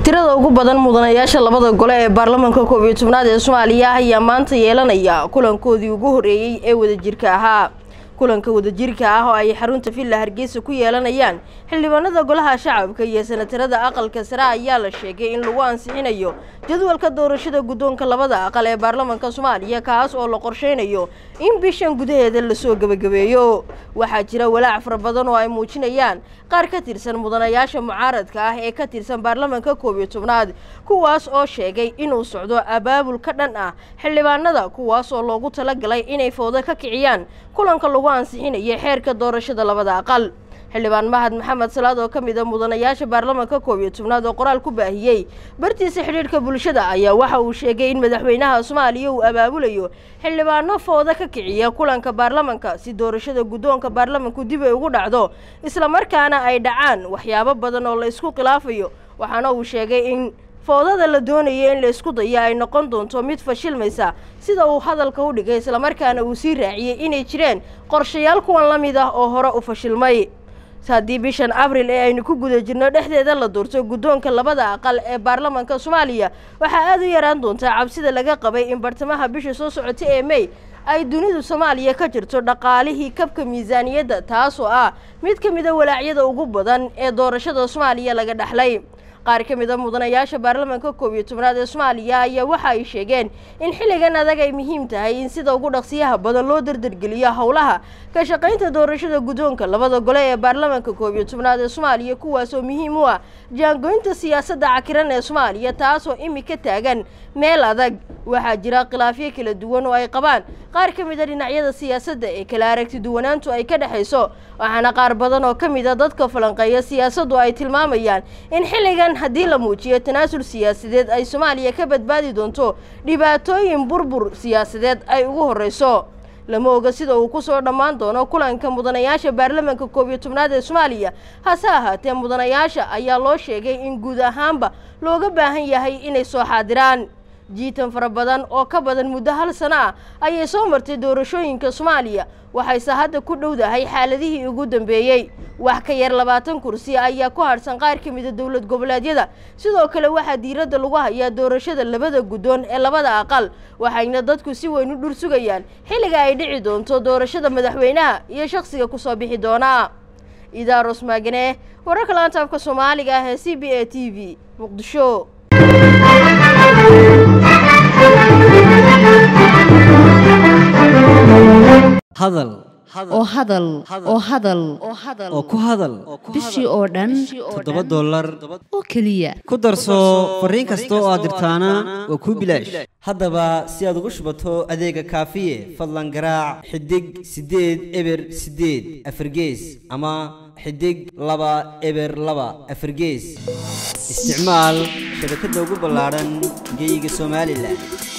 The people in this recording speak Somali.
tirada ugu badan mudanayaasha labada gole ee baarlamaanka 11aad ee Soomaaliya ayaa maanta yeelanaya kulankoodii ugu horeeyay ee wadajirka ahaa. kulanka wadajirka ah oo ay xarunta Villa Hargeysa ku yeelanayaan xildhibaanada golaha shacabka iyo senatarada aqalka sare ayaa la sheegay in lagu ansixinayo jadwalka doorashada guddoonka labada aqal ee baarlamaanka Soomaaliya kaas oo la qorsheynayo in bishan gudaheeda la soo gabagabeeyo. waxaa jira walaac fara badan oo ay muujinayaan qaar ka tirsan mudanayaasha mucaaradka ah ee ka tirsan baarlamaanka 11aad kuwaas oo sheegay inuu socdo abaabul ka dhan ah xildhibaanada kuwaas oo loogu talagalay inay foodo ka kiciyaan kulanka lagu ansixinayo xeerka doorashada labada aqal. xildhibaan Mahad Maxamed Salaad oo kamid ah mudanayaasha baarlamaanka 11aad oo qoraal ku baahiyay bartiisa xiriirka bulshada ayaa waxa uu sheegay in madaxweynaha Soomaaliya uu abaabulayo xildhibaano foodo ka kiciya kulanka baarlamaanka si doorashada guddoonka baarlamaanku dib ay ugu dhacdo isla markaana ay dhacaan waxyaabo badan oo la isku khilaafayo. waxaana uu sheegay in foodada la doonayo in la isku dayo ay noqon doonto mid fashilmaysa sida uu hadalka u dhigay isla markaana uu sii raaciyay inay jireen qorshayaal kuwan la mid ah oo hore u fashilmay. haddii bishan Abriil ee aynu ku guda jirno dhexdeeda la doorto guddoonka labada aqal ee baarlamaanka Soomaaliya waxaa aad u yaraan doonta cabsida laga qabay in bartamaha bisha soo socota ee May ay dunidu Soomaaliya ka jirto dhaqaalihii kabka miisaaniyadda taas oo ah mid ka mid ah walaacyada ugu badan ee doorashada Soomaaliya laga dhaxlay. qaar ka mid ah mudanayaasha baarlamaanka 11aad ee Soomaaliya ayaa waxa ay sheegeen in xilligan adag ay muhiim tahay in sida ugu dhaqsiyaha badan loo dardargeliyo howlaha ka shaqaynta doorashada guddoonka labada gole ee baarlamaanka 11aad ee Soomaaliya kuwaas oo muhiim u ah jaangoynta siyaasadda cakiran ee Soomaaliya taas oo imika taagan meel adag. waxaa jira khilaafyo kala duwan oo ay qabaan qaar ka mid ah dhinacyada siyaasadda ee kala aragti duwanaantu ay ka dhaxayso waxaana qaar badan oo ka mid ah dadka falanqeeya siyaasaddu ay tilmaamayaan in xilligan haddii la muujiyo tanaasul siyaasadeed ay Soomaaliya ka badbaadi doonto dhibaatooyin burbur siyaasadeed ay ugu horeyso. lama oga sida uu ku soo dhamaan doono kulanka mudanayaasha baarlamaanka 11aad ee Soomaaliya hase ahaatee mudanayaasha ayaa loo sheegay in guud ahaanba looga baahan yahay inay soo xaadiraan. jiitan fara badan oo ka badan muddo hal sano ah ayay soo martay doorashooyinka Soomaaliya waxayse hadda ku dhowdahay xaaladihii ugu dambeeyay. wax ka yar 20 kursi ayaa ku harsan qaar ka mid ah dawlad goboleedyada sidoo kale waxaa diiradda lagu hayaa doorashada labada guddoon ee labada aqal waxayna dadku si weyn u dhursugayaan xilliga ay dhici doonto doorashada madaxweynaha iyo shakhsiga ku soo bixi doona. Idaaros Maagane wararka laanta afka Soomaaliga ah ee CBA TV Muqdisho. hadal oo ku hadal bishii oo dhan $7 oo kaliya ku darso fariin kasta oo aad dirtaana waa ku bilaash. haddaba si aad ugu shubato adeega kaafiye fadlan garaac xidig 8 eber 8 afargees ama xidig 2 eber 2 afargees. isticmaal shabakadda ugu ballaaran geyga Soomaaliland.